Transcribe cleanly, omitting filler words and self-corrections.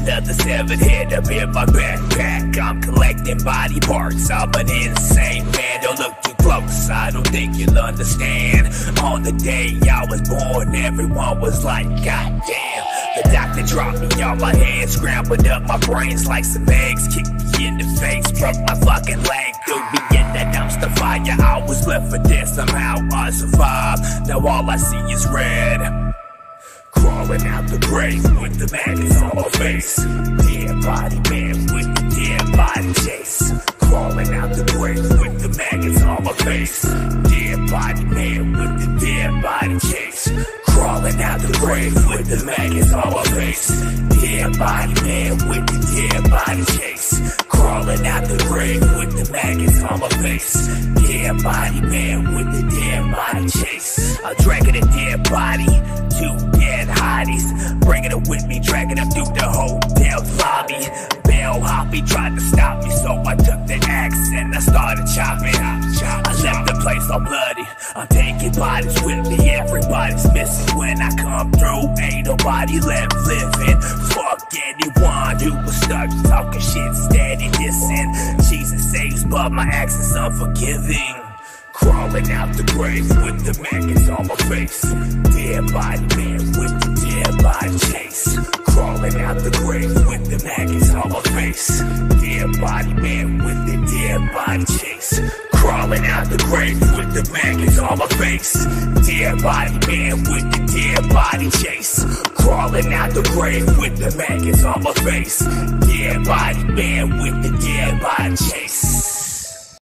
Another severed head up in my backpack. I'm collecting body parts. I'm an insane man. Don't look too close, I don't think you'll understand. On the day I was born, everyone was like, God damn. The doctor dropped me on my head, scrambled up my brains like some eggs, kicked me in the face, broke my fucking leg, threw me in that dumpster fire. I was left for dead, somehow I survived. Now all I see is red. Crawling out the grave with the maggots on my face. Dead body man with the dead body chase. Crawling out the grave with the maggots on my face. Dead body man with the dead body chase. Crawling out the grave with the maggots on my face. Dead body man with the dead body chase. Crawling out the grave with the maggots on my face. Dead body man with the dead body chase. I'm dragging a dead body, two dead hotties, bringing it with me, dragging them through the hotel lobby. Bellhoppy tried to stop me, so I took the axe and I started chopping. I left the place all bloody. I'm taking bodies with me, everybody's missing when I come through. Ain't nobody left living. Fuck anyone who was stuck talking shit, steady dissing. Jesus saves, but my axe is unforgiving. Crawling out the grave with the maggots on my face. Dead body man with the dead body chase. Crawling out the grave with the maggots on my face. Dead body man with the dead body chase. Crawling out the grave with the maggots on my face. Dead body man with the dead body chase. Crawling out the grave with the maggots on my face. Dead body man with the dead body chase.